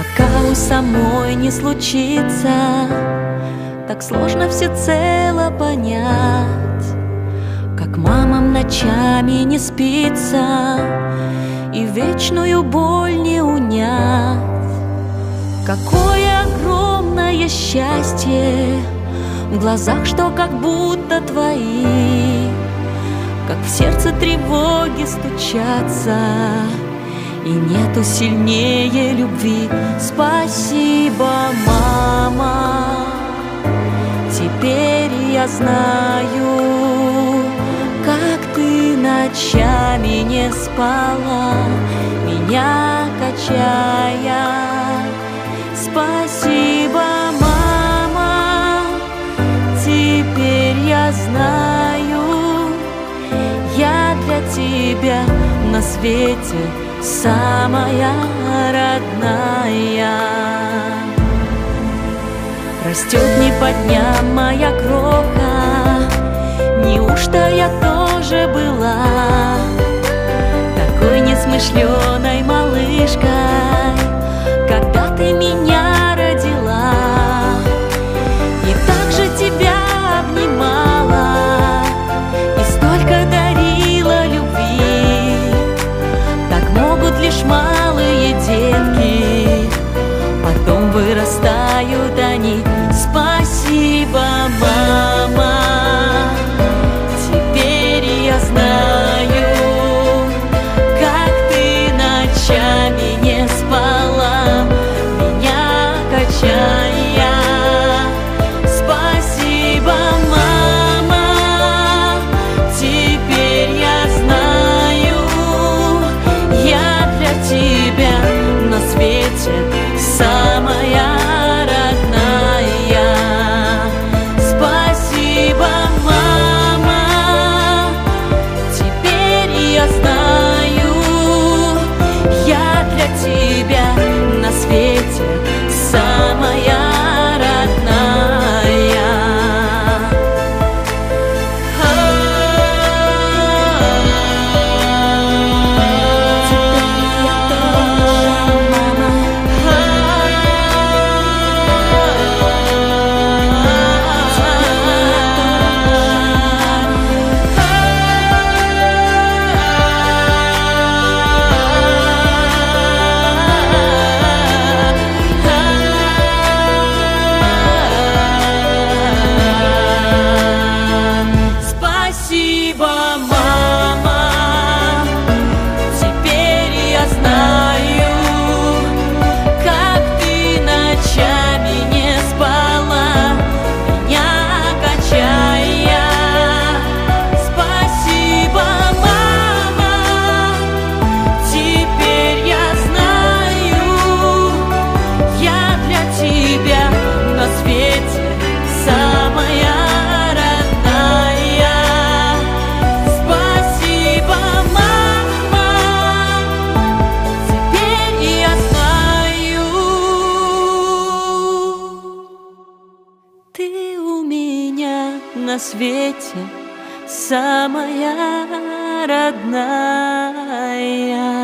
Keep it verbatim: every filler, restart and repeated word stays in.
Пока у самой не случится, так сложно всецело понять, как мамам ночами не спится и вечную боль не унять. Какое огромное счастье в глазах, что как будто твои, как в сердце тревоги стучатся, и нету сильнее любви. Спасибо, мама, теперь я знаю, как ты ночами не спала, меня качая. Спасибо, мама, теперь я знаю, я для тебя на свете самая родная. Растет не по дням моя кроха, неужто я тоже была такой несмышленой малышкой, когда ты меня родила? И так же тебя обнимала и столько дарила любви. Так могут лишь малые детки, потом вырастают они. Спасибо, мама, теперь я знаю, как ты ночами не спала, меня качая. Спасибо, мама, теперь я знаю, я для тебя на свете самая родная. Спасибо, мама, теперь я знаю, я для тебя на свете самая родная. Теперь я тоже мама. Спасибо, мама, теперь я знаю, как ты ночами не спала, меня качая. Спасибо, мама, теперь я знаю, я для тебя на свете самая родная. Спасибо, мама, теперь я знаю, ты у меня на свете самая родная.